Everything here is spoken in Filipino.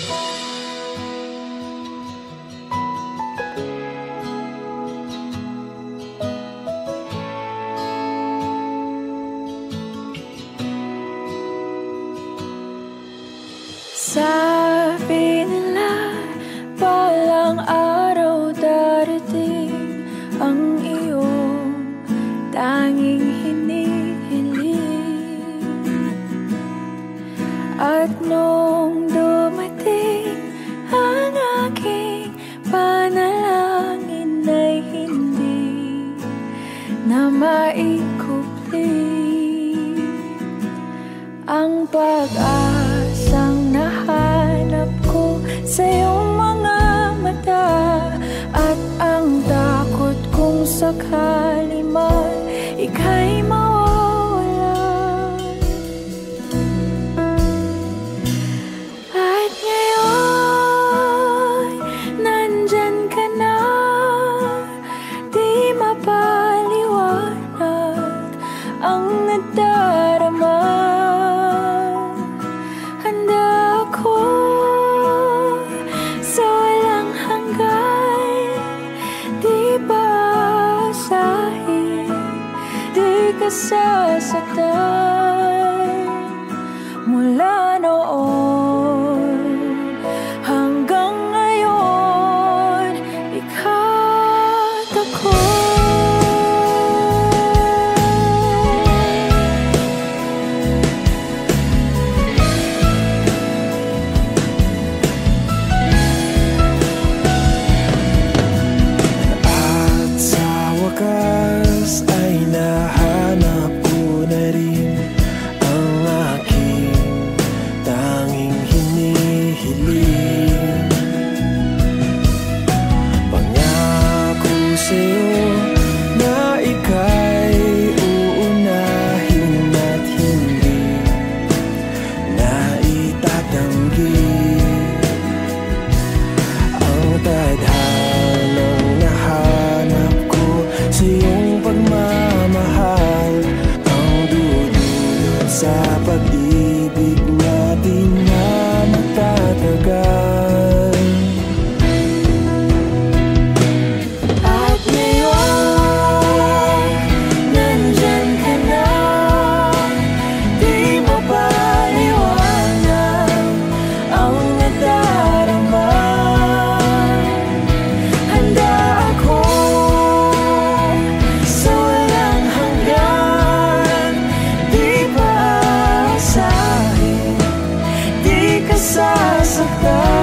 Sabi nila, balang araw darating ang iyong tanging hinihiling. At nung dumating ang aking panalangin ay hindi na maikupli ang pag-asang nahanap ko sa iyong mga mata, at ang takot kung sakali man ika'y mawawala. At ngayon, nandyan ka na, di mapaliwanag ang nadarama. Sasaktan mula noon hanggang ngayon, ikaw at ako. At sa wakas ay nahanap ko na rin ang aking tanging hinihiling. Pangako sa'yo na ika'y uunahin at hindi na itatanggi ang tadhanang nahanap ko sa iyong pagmamahal, ang dudulot sa pag-ibig natin na magtatagal. At ngayon, nandyan ka na, di mapaliwanag ang nadarama. Handa ako sa walang hanggan, di pa aasahin, di ka sasaktan